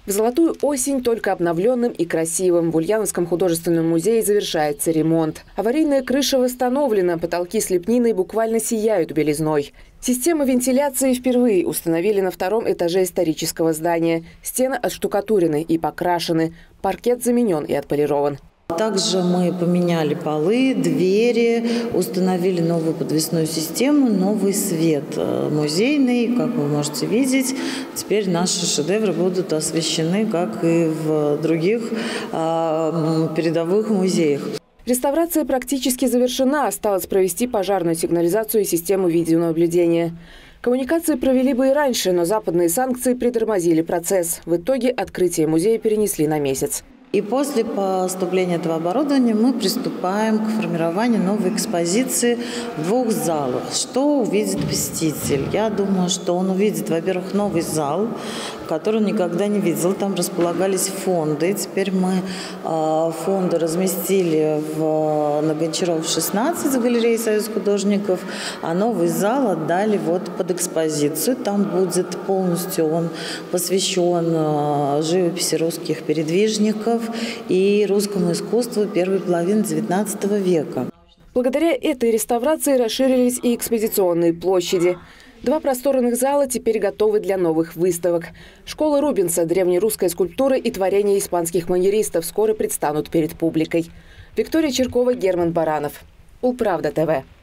В золотую осень только обновленным и красивым в Ульяновском художественном музее завершается ремонт. Аварийная крыша восстановлена, потолки с лепниной буквально сияют белизной. Систему вентиляции впервые установили на втором этаже исторического здания. Стены отштукатурены и покрашены. Паркет заменен и отполирован. Также мы поменяли полы, двери, установили новую подвесную систему, новый свет музейный, как вы можете видеть. Теперь наши шедевры будут освещены, как и в других передовых музеях. Реставрация практически завершена. Осталось провести пожарную сигнализацию и систему видеонаблюдения. Коммуникации провели бы и раньше, но западные санкции притормозили процесс. В итоге открытие музея перенесли на месяц. И после поступления этого оборудования мы приступаем к формированию новой экспозиции в двух залах. Что увидит посетитель? Я думаю, что он увидит, во-первых, новый зал, который он никогда не видел. Там располагались фонды. Теперь мы фонды разместили на Гончарова 16 в галерее «Союз художников», а новый зал отдали под экспозицию. Там будет полностью он посвящен живописи русских передвижников и русскому искусству первой половины XIX века. Благодаря этой реставрации расширились и экспозиционные площади. Два просторных зала теперь готовы для новых выставок. Школа Рубенса, древнерусская скульптура и творения испанских маньеристов скоро предстанут перед публикой. Виктория Черкова, Герман Баранов. Улправда ТВ.